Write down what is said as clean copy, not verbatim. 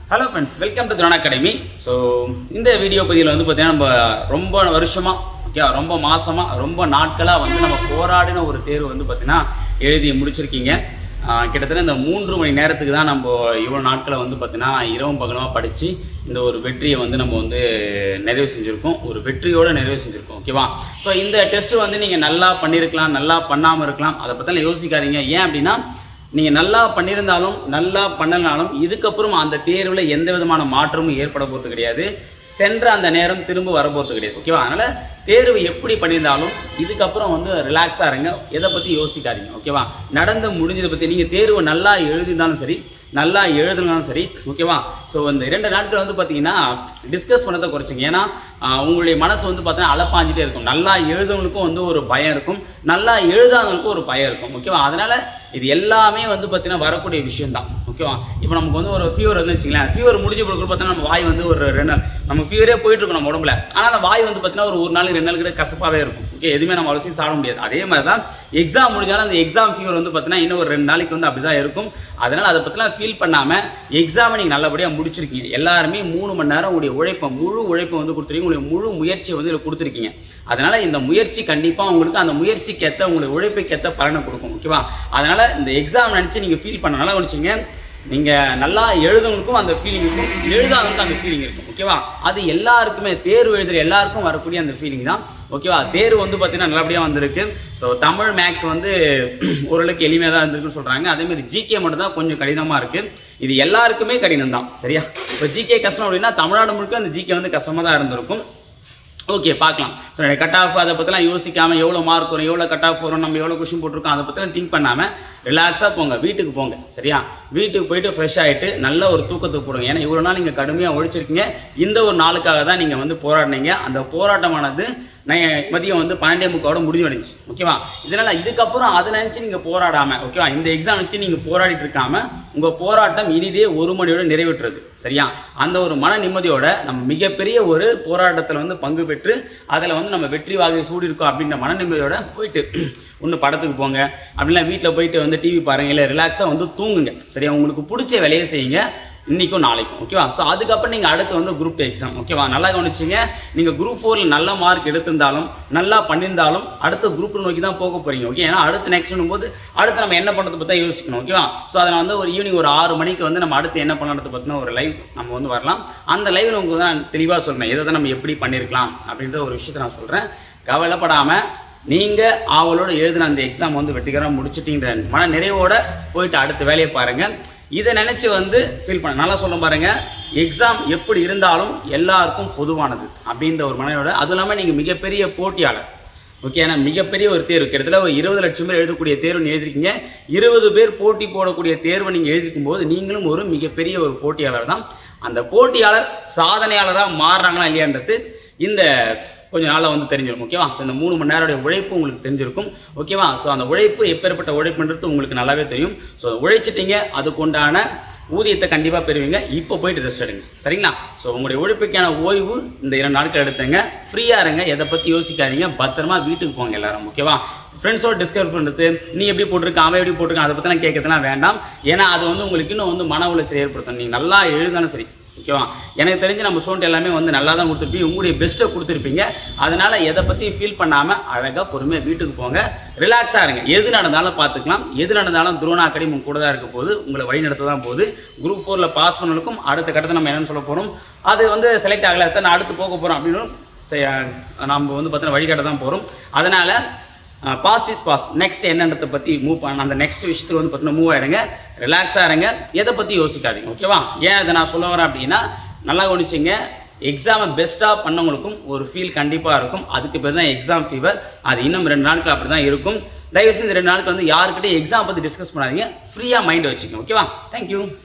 Hello friends, welcome to Drona Academy. So, இந்த video பதிவில் வந்து பார்த்தீங்கன்னா நம்ம ரொம்ப வருஷமா ரொம்ப மாசமா ரொம்ப நாட்களா வந்து நம்ம போராடின ஒரு தேர்வு வந்து பார்த்தீங்கன்னா எழுதி முடிச்சிருக்கீங்க. கிட்டத்தட்ட இந்த 3 மணி நேரத்துக்கு தான் நம்ம இவ்வளவு நாட்களை வந்து பார்த்தீங்கன்னா இரவும் பகலுமா படிச்சு இந்த ஒரு வெற்றியை வந்து நம்ம வந்து நிறைவு செஞ்சிருக்கோம். ஒரு வெற்றியோட நிறைவு செஞ்சிருக்கோம். ஓகேவா? ஸோ இந்த டெஸ்ட் வந்து நீங்க நல்லா பண்ணியிருக்கலாம், நல்லா பண்ணாம இருக்கலாம். அதை பத்திலாம் யோசிக்காதீங்க. ஏன் அப்படின்னா நீங்க நல்லா பண்ணியிருந்தாலும் நல்லா பண்ணலனாலும் இதுக்கப்புறம் அந்த தேர்வுல எந்த விதமான மாற்றமும் ஏற்பட போறது கிடையாது. சென்ற அந்த நேரம் திரும்ப வரப்போறது கிடையாது. ஓகேவா? அதனால தேர்வு எப்படி பண்ணியிருந்தாலும் இதுக்கப்புறம் வந்து ரிலாக்ஸா இருங்க. எதை பத்தி யோசிக்காதீங்க. ஓகேவா? நடந்து முடிஞ்சதை பத்தி நீங்க தேர்வு நல்லா எழுதினாலும் சரி, நல்லா எழுதினாலும் சரி. ஓகேவா? ஸோ இந்த 2 நாட்கள் வந்து பார்த்தீங்கன்னா டிஸ்கஸ் பண்ணதை குறைச்சிங்க. ஏன்னா உங்களுடைய மனசு வந்து பார்த்தீங்கன்னா அலப்பாஞ்சிட்டே இருக்கும். நல்லா எழுதுவனுக்கும் வந்து ஒரு பயம் இருக்கும், நல்லா எழுதாதவனுக்கும் ஒரு பயம் இருக்கும். ஓகேவா? அதனால இது எல்லாமே வந்து பார்த்தீங்கன்னா வரக்கூடிய விஷயம் தான். ஓகேவா? இப்போ நமக்கு வந்து ஒரு ஃபீவர் வந்து வச்சுங்களேன், ஃபீவர் முடிஞ்சு கொடுக்குற பார்த்தீங்கன்னா நம்ம வாய் வந்து ஒரு 2 நாள் நம்ம ஃபீவரே போயிட்டு இருக்கும் நம்ம உடம்புல. ஆனால் அந்த வாய் வந்து பார்த்தீங்கன்னா ஒரு நாள் 2 நாள் கிட்ட கசப்பாகவே இருக்கும். ஓகே, எதுவுமே நம்ம அலசி சாப்பிட முடியாது. அதே மாதிரி தான் எக்ஸாம் முடிஞ்சாலும் அந்த எக்ஸாம் ஃபீவர் வந்து பார்த்தீங்கன்னா இன்னும் ஒரு 2 நாளைக்கு வந்து அப்படிதான் இருக்கும். அதனால அதை பற்றிலாம் ஃபீல் பண்ணாமல் எக்ஸாமை நீங்கள் நல்லபடியாக முடிச்சிருக்கீங்க. எல்லாருமே 3 மணி நேரம் உங்களுடைய உழைப்பை முழு உழைப்பை வந்து கொடுத்துருக்கீங்க. உங்களுடைய முழு முயற்சியை வந்து இதில் கொடுத்துருக்கீங்க. அதனால இந்த முயற்சி கண்டிப்பாக உங்களுக்கு அந்த முயற்சிக்கு ஏற்ற உங்களுடைய உழைப்புக்கு ஏற்ற பலனை கொடுக்கும். ஓகேவா? அதனால இந்த எக்ஸாம் நினச்சி நீங்கள் ஃபீல் பண்ண நல்லா கவனிச்சிங்க. நீங்கள் நல்லா எழுதுவனுக்கும் அந்த ஃபீலிங் இருக்கும், எழுதாதவனுக்கும் அந்த ஃபீலிங் இருக்கும். ஓகேவா? அது எல்லாருக்குமே தேர்வு எழுதுகிற எல்லாருக்கும் வரக்கூடிய அந்த ஃபீலிங் தான். ஓகேவா? தேர்வு வந்து பார்த்தீங்கன்னா நல்லபடியாக வந்திருக்கு. ஸோ தமிழ் மேக்ஸ் வந்து ஓரளவுக்கு எளிமையாக தான் இருந்திருக்குன்னு சொல்கிறாங்க. அதேமாதிரி ஜிகே மட்டும் தான் கொஞ்சம் கடினமாக இருக்குது. இது எல்லாருக்குமே கடினம் தான். சரியா? இப்போ ஜிகே கஷ்டம் அப்படின்னா தமிழ்நாடு முழுக்க அந்த ஜிகே வந்து கஷ்டமாக தான் இருந்திருக்கும். ஓகே, பார்க்கலாம். ஸோ கட் ஆஃப் அதை பற்றிலாம் யோசிக்காமல் எவ்வளோ மார்க் வரும், எவ்வளோ கட் ஆஃப் வரும், நம்ம எவ்வளோ கொஸ்டின் போட்டிருக்கோம், அதை பற்றிலாம் திங்க் பண்ணாமல் ரிலாக்ஸாக போங்க, வீட்டுக்கு போங்க. சரியா? வீட்டுக்கு போயிட்டு ஃப்ரெஷ் ஆகிட்டு நல்ல ஒரு தூக்கத்துக்கு போடுங்க. ஏன்னா இவ்வளோ நாள் நீங்கள் கடுமையாக உழைச்சிருக்கீங்க. இந்த ஒரு நாளுக்காக தான் நீங்கள் வந்து போராடினீங்க. அந்த போராட்டமானது மதியம் வந்து 12:45 முடிஞ்சு அடைஞ்சி. ஓகேவா? இதனால இதுக்கப்புறம் அதை நினைச்சு நீங்க போராடாம, ஓகேவா, இந்த எக்ஸாம் வச்சு நீங்க போராடிட்டு இருக்காம உங்க போராட்டம் இனிதே 1 மணியோட நிறைவேற்றுறது. சரியா? அந்த ஒரு மன நிம்மதியோட நம்ம மிகப்பெரிய ஒரு போராட்டத்தில் வந்து பங்கு பெற்று அதில் வந்து நம்ம வெற்றி வாகை சூடி இருக்கோம் அப்படின்ற மன நிம்மதியோட போயிட்டு ஒன்று படத்துக்கு போங்க, அப்படின்னா வீட்டில் போயிட்டு வந்து டிவி பாருங்க, இல்லை ரிலாக்ஸாக வந்து தூங்குங்க. சரியா? உங்களுக்கு பிடிச்ச வேலையை செய்யுங்க இன்னைக்கும் நாளைக்கும். ஓகேவா? ஸோ அதுக்கப்புறம் நீங்கள் அடுத்து வந்து குரூப் 2 எக்ஸாம். ஓகேவா? நல்லா கவனிச்சிங்க. நீங்கள் குரூப் 4 நல்ல மார்க் எடுத்திருந்தாலும் நல்லா பண்ணியிருந்தாலும் அடுத்த குரூப் நோக்கி தான் போக போறீங்க. ஓகே? ஏன்னா அடுத்து நெக்ஸ்ட் போது அடுத்து நம்ம என்ன பண்ணுறது பற்றி யோசிக்கணும். ஓகேவா? ஸோ அதில் வந்து ஒரு ஈவினிங் ஒரு 6 மணிக்கு வந்து நம்ம அடுத்து என்ன பண்ணுறது பற்றின ஒரு லைவ் நம்ம வந்து வரலாம். அந்த லைவ் உங்களுக்கு தான் தெளிவாக சொல்கிறேன், எதை தான் நம்ம எப்படி பண்ணியிருக்கலாம் அப்படின்ற ஒரு விஷயத்தை நான் சொல்கிறேன். கவலைப்படாமல் நீங்கள் அவளோட எழுதின அந்த எக்ஸாம் வந்து வெற்றிகரமாக முடிச்சிட்டீங்கிற மன நிறைவோட போயிட்டு அடுத்த வேலையை பாருங்கள். இதை நினைச்சு வந்து ஃபீல் பண்ண நல்லா சொல்ல பாருங்க. எக்ஸாம் எப்படி இருந்தாலும் எல்லாருக்கும் பொதுவானது அப்படின்ற ஒரு மனையோட, அதுவும் இல்லாமல் நீங்கள் மிகப்பெரிய போட்டியாளர். ஓகே? ஏன்னா மிகப்பெரிய ஒரு தேர்வு, கிட்டத்தட்ட ஒரு 20 லட்சம் பேர் எழுதக்கூடிய தேர்வு எழுதிருக்கீங்க. 20 பேர் போட்டி போடக்கூடிய தேர்வை நீங்கள் எழுதிருக்கும் போது நீங்களும் ஒரு மிகப்பெரிய ஒரு போட்டியாளர் தான். அந்த போட்டியாளர் சாதனையாளராக மாறுறாங்களா இல்லையான்றது இந்த கொஞ்சம் நாளாக வந்து தெரிஞ்சிருக்கும். ஓகேவா? ஸோ இந்த 3 மணி நேரோட உழைப்பு உங்களுக்கு தெரிஞ்சிருக்கும். ஓகேவா? ஸோ அந்த உழைப்பு எப்பேற்பட்ட உழைப்புன்றது உங்களுக்கு நல்லாவே தெரியும். ஸோ உழைச்சிட்டீங்க, அதுக்குண்டான ஊதியத்தை கண்டிப்பாக பெறுவீங்க. இப்போ போயிட்டு ரெஸ்ட் எடுங்க. சரிங்களா? ஸோ உங்களுடைய உழைப்புக்கான ஓய்வு இந்த 2 நாட்கள் எடுத்துங்க. ஃப்ரீயாக இருங்க, எதை பற்றி யோசிக்காதீங்க. பத்திரமா வீட்டுக்கு போங்க எல்லாரும். ஓகேவா? ஃப்ரெண்ட்ஸோட டிஸ்கஸ் பண்ணுறது, நீ எப்படி போட்டிருக்க, அவன் எப்படி போட்டிருக்கான், அதை பற்றிலாம் கேட்கறதுலாம் வேண்டாம். ஏன்னா அது வந்து உங்களுக்கு இன்னும் வந்து மன உளைச்சல் ஏற்படுத்தும். நீங்கள் நல்லா எழுதாலும் சரி. ஓகேவா? எனக்கு தெரிஞ்சு நம்ம ஸ்டூடெண்ட் எல்லாமே வந்து நல்லா தான் கொடுத்துருப்பீங்க, உங்களுடைய பெஸ்ட்டை கொடுத்துருப்பீங்க. அதனால எதை பற்றி ஃபீல் பண்ணாமல் அழகாக பொறுமையாக வீட்டுக்கு போங்க, ரிலாக்ஸாக இருங்க. எது நடந்தாலும் பார்த்துக்கலாம். எது நடந்தாலும் துரோனா அகாடமி கூட தான் இருக்க போகுது, உங்களை வழி நடத்த தான் போகுது. குரூப் 4ல் பாஸ் பண்ணலுக்கும் அடுத்த கட்டத்தை நம்ம என்னன்னு சொல்ல போகிறோம், அது வந்து செலக்ட் ஆகலை சார், நான் அடுத்து போக போகிறோம் அப்படின்னு நம்ம வந்து பார்த்தீங்கன்னா வழிகாட்ட தான் போகிறோம். அதனால பாஸ் இஸ் பாஸ். நெக்ஸ்ட் என்னன்றதை பற்றி மூவ் பண்ண அந்த நெக்ஸ்ட் விஷயத்துக்கு வந்து பார்த்தீங்கன்னா மூவ் ஆகிடுங்க. ரிலாக்ஸாக இருங்க, எதை பற்றி யோசிக்காதீங்க. ஓகேவா? ஏன் இதை நான் சொல்ல வரேன் அப்படின்னா, நல்லா கவனிச்சிங்க. எக்ஸாமை பெஸ்ட்டாக பண்ணவங்களுக்கும் ஒரு ஃபீல் கண்டிப்பாக இருக்கும். அதுக்கு பேர் தான் எக்ஸாம் ஃபீவர். அது இன்னும் 2 நாட்கள் அப்படி தான் இருக்கும். தயவுசெய்து இந்த 2 நாட்கள் வந்து யாருக்கிட்டே எக்ஸாம் பற்றி டிஸ்கஸ் பண்ணாதீங்க. ஃப்ரீயாக மைண்டை வச்சுக்கோங்க. ஓகேவா? தேங்க்யூ.